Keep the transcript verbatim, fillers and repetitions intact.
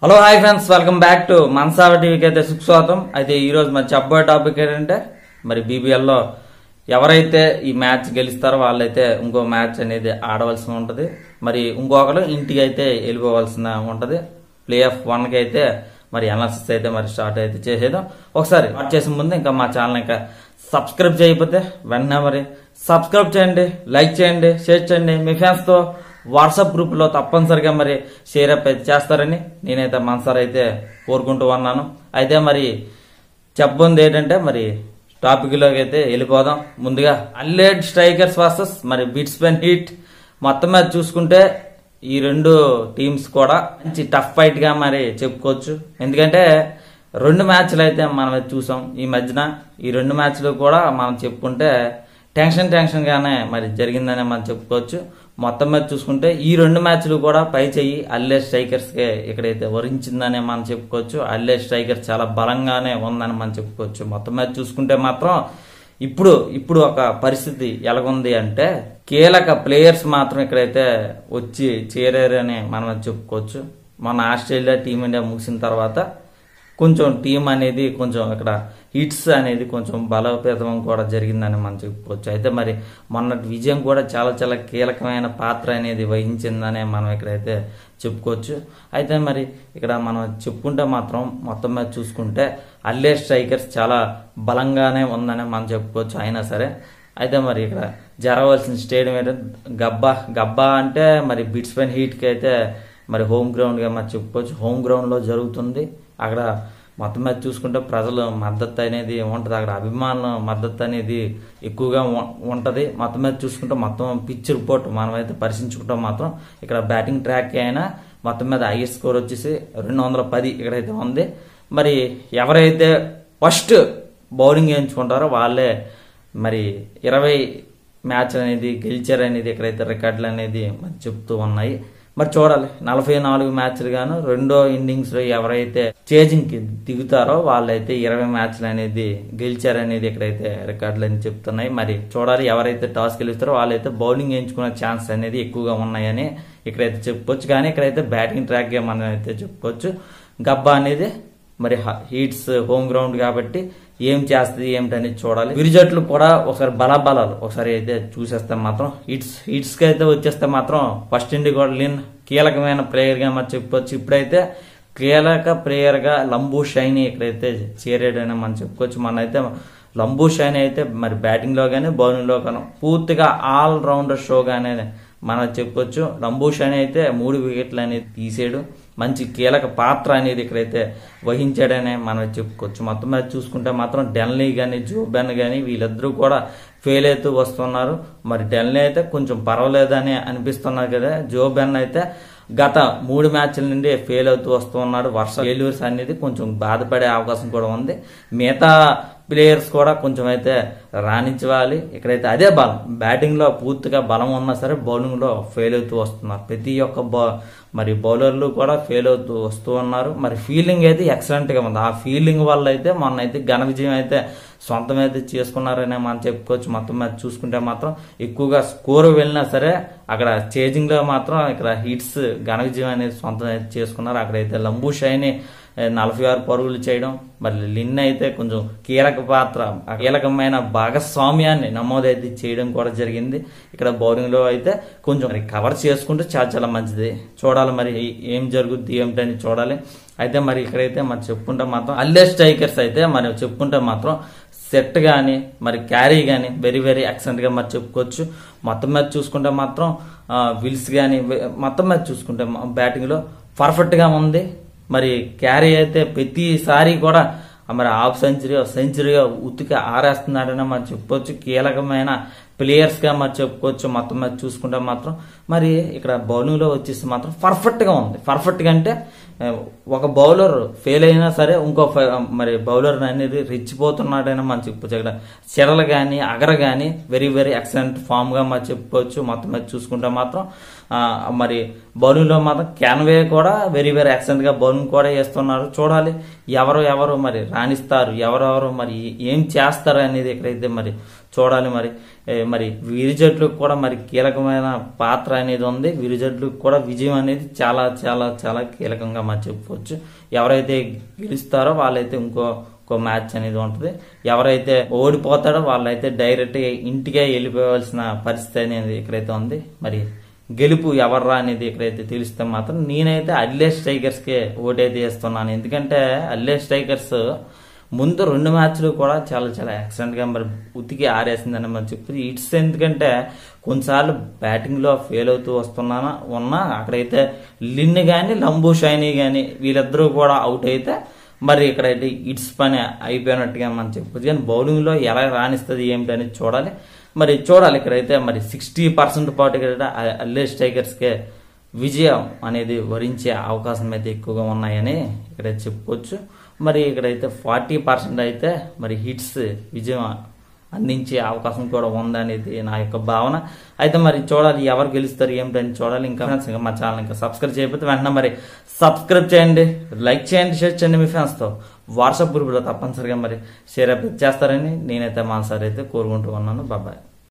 Hello hi friends, welcome back to మనసావ టీవీకి అయితే సుస్వాగతం. అయితే ఈ రోజు మరి చెప్పబోయే టాపిక్ ఏంటంటే మరి బీబీఎల్ లో ఎవరైతే ఈ మ్యాచ్ గెలుస్తారో వాళ్ళైతే ఇంకో మ్యాచ్ అనేది ఆడవలసి ఉంటది. మరి ఇంకొకరు ఇంటికి అయితే వెళ్ళిపోవాల్సిన ఉంటది. ప్లే ఆఫ్ వన్ కి అయితే మరి అనాలిసిస్ అయితే మరి స్టార్ట్ అయితే చేసేద్దాం. ఒకసారి స్టార్ట్ చేసే ముందు ఇంకా మా ఛానల్ ఇంకా సబ్స్క్రైబ్ చేయకపోతే వెంటనే మరి సబ్స్క్రైబ్ చేయండి, లైక్ చేయండి, షేర్ చేయండి. మీ ఫ్యాన్స్ తో వాట్సాప్ గ్రూప్ లో తప్పనిసరిగా మరి షేర్ అప్ అయితే చేస్తారని నేనైతే మనసారి అయితే కోరుకుంటూ ఉన్నాను. అయితే మరి చెప్పబోంది ఏంటంటే మరి టాపిక్ లోకి అయితే వెళ్ళిపోదాం. ముందుగా అల్లేడ్ స్ట్రైకర్స్ వర్సెస్ మరి బిట్స్మెన్ హీట్. మొత్తం మీద చూసుకుంటే ఈ రెండు టీమ్స్ కూడా మంచి టఫ్ ఫైట్ గా మరి చెప్పుకోవచ్చు. ఎందుకంటే రెండు మ్యాచ్లు అయితే మనం చూసాం ఈ మధ్యన. ఈ రెండు మ్యాచ్లు కూడా మనం చెప్పుకుంటే టెన్షన్ టెన్షన్ గానే మరి జరిగిందని మనం చెప్పుకోవచ్చు. మొత్తం మీద చూసుకుంటే ఈ రెండు మ్యాచ్లు కూడా పై చెయ్యి అల్లే స్ట్రైకర్స్ కే ఇక్కడైతే వరించిందని మనం చెప్పుకోవచ్చు. అల్లే స్ట్రైకర్స్ చాలా బలంగానే ఉందని మనం చెప్పుకోవచ్చు. మొత్తం మీద చూసుకుంటే మాత్రం ఇప్పుడు ఇప్పుడు ఒక పరిస్థితి ఎలాగుంది అంటే కీలక ప్లేయర్స్ మాత్రం ఇక్కడైతే వచ్చి చేరారని మనం చెప్పుకోవచ్చు. మన ఆస్ట్రేలియా టీమిండియా ముగిసిన తర్వాత కొంచెం టీం అనేది కొంచెం ఇక్కడ హిట్స్ అనేది కొంచెం బలోపేతం కూడా జరిగిందని మనం చెప్పుకోవచ్చు. అయితే మరి మొన్నటి విజయం కూడా చాలా చాలా కీలకమైన పాత్ర అనేది వహించిందని మనం ఇక్కడైతే చెప్పుకోవచ్చు. అయితే మరి ఇక్కడ మనం చెప్పుకుంటే మాత్రం మొత్తం మీద చూసుకుంటే అల్లే స్ట్రైకర్స్ చాలా బలంగానే ఉందని మనం చెప్పుకోవచ్చు. అయినా సరే అయితే మరి ఇక్కడ జరగవలసిన స్టేడియం అయితే గబ్బా గబ్బా అంటే మరి బిట్స్మెన్ హీట్ కి అయితే మరి హోమ్ గ్రౌండ్ గా మనం చెప్పుకోవచ్చు. హోమ్ గ్రౌండ్ లో జరుగుతుంది. అక్కడ మొత్తం మీద చూసుకుంటే ప్రజల మద్దతు అనేది ఉంటది. అక్కడ అభిమానుల మద్దతు అనేది ఎక్కువగా ఉంటది. మొత్తం మీద చూసుకుంటే మొత్తం పిచ్ రిపోర్ట్ మనం అయితే పరిశీలించుకుంటాం మాత్రం ఇక్కడ బ్యాటింగ్ ట్రాక్ అయినా మొత్తం మీద హైయెస్ట్ స్కోర్ వచ్చేసి రెండు వందల పది ఇక్కడైతే ఉంది. మరి ఎవరైతే ఫస్ట్ బౌలింగ్ వేయించుకుంటారో వాళ్ళే మరి ఇరవై మ్యాచ్ అనేది గెలిచారనేది ఇక్కడైతే రికార్డులు అనేది మరి చెప్తూ ఉన్నాయి. మరి చూడాలి నలభై నాలుగు మ్యాచ్లు గాను రెండో ఇన్నింగ్స్ లో ఎవరైతే చేజింగ్ కి దిగుతారో వాళ్ళైతే ఇరవై మ్యాచ్లు అనేది గెలిచారనేది ఇక్కడైతే రికార్డులు అని చెప్తున్నాయి. మరి చూడాలి ఎవరైతే టాస్ గెలుస్తారో వాళ్ళైతే బౌలింగ్ ఎంచుకునే ఛాన్స్ అనేది ఎక్కువగా ఉన్నాయని ఇక్కడైతే చెప్పుకోవచ్చు. కానీ ఇక్కడైతే బ్యాటింగ్ ట్రాక్ గా మనం అయితే చెప్పుకోవచ్చు. గబ్బా అనేది మరి హీట్స్ హోమ్ గ్రౌండ్ కాబట్టి ఏం చేస్తుంది ఏమిటనేది చూడాలి. ఇరు జట్లు కూడా ఒకసారి బలాబలాలు ఒకసారి అయితే చూసేస్తే మాత్రం హిట్స్ హిట్స్ కి అయితే వచ్చేస్తే మాత్రం ఫస్ట్ ఇండి కూడా లిన్ కీలకమైన ప్లేయర్ గా మనం చెప్పుకోవచ్చు. ఇప్పుడైతే కీలక ప్లేయర్ గా లంబూ షైనీ ఇక్కడైతే చేరాడని మనం చెప్పుకోవచ్చు. మన అయితే లంబూ షైనీ అయితే మరి బ్యాటింగ్ లో గానీ బౌలింగ్ లో కానీ పూర్తిగా ఆల్ రౌండర్ షో గానే మనం చెప్పుకోవచ్చు. లంబూ షైనీ అయితే మూడు వికెట్లు అనేది తీసాడు. మంచి కీలక పాత్ర అనేది ఇక్కడైతే వహించాడనే మనం చెప్పుకోవచ్చు. మొత్తం మీద చూసుకుంటే మాత్రం డెన్లీ గానీ జోబెన్ గానీ వీళ్ళిద్దరూ కూడా ఫెయిల్ అవుతూ వస్తున్నారు. మరి డెన్లీ అయితే కొంచెం పర్వాలేదని అనిపిస్తున్నారు కదా. జోబెన్ అయితే గత మూడు మ్యాచ్ల నుండి ఫెయిల్ అవుతూ వస్తూ ఉన్నాడు. వర్ష ఫెయిల్యూర్స్ అనేది కొంచెం బాధపడే అవకాశం కూడా ఉంది. మిగతా ప్లేయర్స్ కూడా కొంచెం అయితే రాణించాలి. ఇక్కడైతే అదే బలం బ్యాటింగ్ లో పూర్తిగా బలం ఉన్నా సరే బౌలింగ్ లో ఫెయిల్ అవుతూ వస్తున్నారు. ప్రతి ఒక్క మరి బౌలర్లు కూడా ఫెయిల్ అవుతూ వస్తూ ఉన్నారు. మరి ఫీల్డింగ్ అయితే ఎక్సలెంట్ గా ఉంది. ఆ ఫీల్డింగ్ వల్ల అయితే మొన్న అయితే ఘన విజయం అయితే సొంతం అయితే చేసుకున్నారనే మనం చెప్పుకోవచ్చు. మొత్తం మీద చూసుకుంటే మాత్రం ఎక్కువగా స్కోర్ వెళ్ళినా సరే అక్కడ చేజింగ్ లో మాత్రం ఇక్కడ హిట్స్ ఘన విజయం అనేది సొంతం అయితే చేసుకున్నారు. అక్కడైతే లంబూ షైనీ నలభై ఆరు పరుగులు చేయడం, మరి లిన్ అయితే కొంచెం కీలక పాత్ర కీలకమైన భాగస్వామ్యాన్ని నమోదైతే చేయడం కూడా జరిగింది. ఇక్కడ బౌలింగ్ లో అయితే కొంచెం కవర్ చేసుకుంటే చాలా చాలా మంచిది. చూడాలి మరి ఏం జరుగుద్ది ఏమిటని చూడాలి. అయితే మరి ఇక్కడైతే మరి చెప్పుకుంటే మాత్రం అల్లే స్ట్రైకర్స్ అయితే మరి చెప్పుకుంటే మాత్రం సెట్ గానీ మరి క్యారీ గానీ వెరీ వెరీ ఎక్సలెంట్ గా మరి చెప్పుకోవచ్చు. మొత్తం మీద చూసుకుంటే మాత్రం విల్స్ గానీ మొత్తం మీద చూసుకుంటే బ్యాటింగ్ లో పర్ఫెక్ట్ గా ఉంది. మరి క్యారీ అయితే ప్రతిసారి కూడా మరి హాఫ్ సెంచరీ సెంచరీగా ఉతికి ఆరేస్తున్నాడని మనం చెప్పుకోవచ్చు. కీలకమైన ప్లేయర్స్ గా మరి చెప్పుకోవచ్చు. మొత్తం మీద చూసుకుంటే మాత్రం మరి ఇక్కడ బౌలింగ్ లో వచ్చేసి మాత్రం పర్ఫెక్ట్ గా ఉంది. పర్ఫెక్ట్ గా అంటే ఒక బౌలర్ ఫెయిల్ అయినా సరే ఇంకో మరి బౌలర్ అనేది రెచ్చిపోతున్నాడని మనం చెప్పుకోవచ్చు. ఇక్కడ చెరలు గానీ అగర గానీ వెరీ వెరీ ఎక్సలెంట్ ఫామ్ గా మరి చెప్పుకోవచ్చు. మొత్తం మీద చూసుకుంటే మాత్రం మరి బౌలింగ్ లో మాత్రం క్యాన్వే కూడా వెరీ వెరీ ఎక్సలెంట్ గా బౌలింగ్ కూడా వేస్తున్నారు. చూడాలి ఎవరు ఎవరు మరి రాణిస్తారు, ఎవరెవరు మరి ఏం చేస్తారు అనేది ఇక్కడైతే మరి చూడాలి మరి మరి వీరి జట్లకు కూడా మరి కీలకమైన పాత్ర అనేది ఉంది. వీరి జట్లకు కూడా విజయం అనేది చాలా చాలా చాలా కీలకంగా మనం చెప్పుకోవచ్చు. ఎవరైతే గెలుస్తారో వాళ్ళైతే ఇంకో ఇంకో మ్యాచ్ అనేది ఉంటుంది. ఎవరైతే ఓడిపోతాడో వాళ్ళైతే డైరెక్ట్ ఇంటికే వెళ్ళిపోవాల్సిన పరిస్థితి అనేది ఇక్కడైతే ఉంది. మరి గెలుపు ఎవర్రా అనేది ఇక్కడైతే తెలిస్తే మాత్రం నేనైతే అడ్లేస్ టైగర్స్ కే ఓటైతే వేస్తున్నాను. ఎందుకంటే అడ్లేస్ టైగర్స్ ముందు రెండు మ్యాచ్లు కూడా చాలా చాలా ఎక్సలెంట్ గా మరి ఉతికి ఆరేసిందని మనం చెప్పి ఇట్స్ ఎందుకంటే కొన్నిసార్లు బ్యాటింగ్ లో ఫెయిల్ అవుతూ వస్తున్నానా ఉన్నా అక్కడైతే లిన్ గాని లంబూ షైనీ గాని వీళ్ళిద్దరూ కూడా అవుట్ అయితే మరి ఇక్కడైతే ఇట్స్ పని అయిపోయినట్టుగా మనం చెప్పొచ్చు. కానీ బౌలింగ్ లో ఎలా రాణిస్తుంది ఏమిటి అనేది చూడాలి. మరి చూడాలి ఇక్కడైతే మరి సిక్స్టీ పర్సెంట్ పాటు ఇక్కడ అడ్లేస్ టైగర్స్ కే విజయం అనేది వరించే అవకాశం అయితే ఎక్కువగా ఉన్నాయని ఇక్కడ చెప్పుకోవచ్చు. మరి ఇక్కడైతే ఫార్టీ పర్సెంట్ అయితే మరి హిట్స్ విజయం అందించే అవకాశం కూడా ఉందనేది నా యొక్క భావన. అయితే మరి చూడాలి ఎవరు గెలుస్తారు ఏమిటని చూడాలి. ఇంకా ఇంకా మా ఛానల్ ఇంకా సబ్స్క్రైబ్ చేయకపోతే వెంటనే మరి సబ్స్క్రైబ్ చేయండి, లైక్ చేయండి, షేర్ చేయండి మీ ఫ్రెండ్స్తో. వాట్సాప్ గ్రూప్లో తప్పనిసరిగా మరి షేర్ చేస్తారని నేనైతే మా సార్ అయితే కోరుకుంటూ ఉన్నాను. బాబాయ్.